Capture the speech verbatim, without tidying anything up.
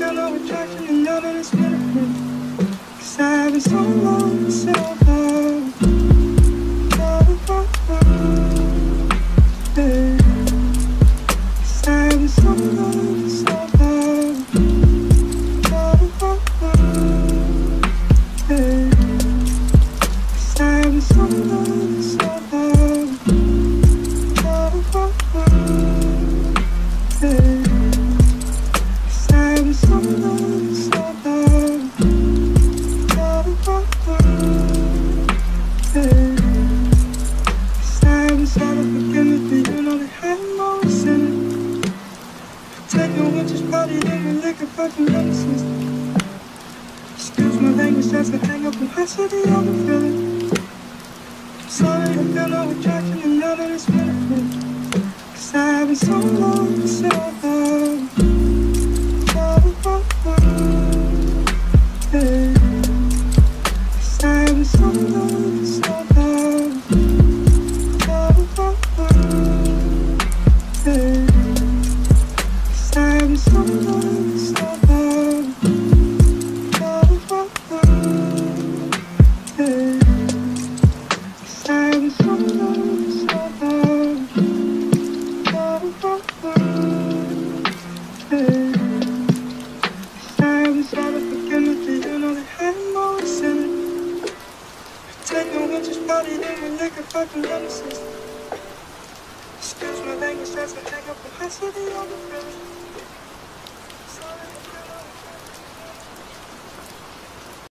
feel no attraction and none of this benefit. Cause I've been so long, so long. Oh, oh, oh. Hey. Cause I've been so long, so long. Oh, oh, oh. Hey. Cause I've been so long, so long. Oh, oh, oh. Hey. Cause I've been so long, so long. Oh, oh, oh. Hey. Cause I've been so forgiven for you know they had no sin. Take a witch's body, then we lick a fucking nemesis. Excuse my language, that's a hang up and hustle the other feeling. Sorry, I feel no attraction and none of this benefit. Cause I've been so long, so long. Oh, oh, oh. Hey. Cause I've been so long, so long. Oh, oh, oh. Hey. Cause I've been so long, so long. Oh, oh, oh. Hey. Cause I've been so long, so long. Oh, oh, oh. Hey. Cause I've been so forgiven for you know they had no sin. Take a witch's body, then we lick a fucking nemesis. Excuse my language, that's a hang up and hustle the other feeling.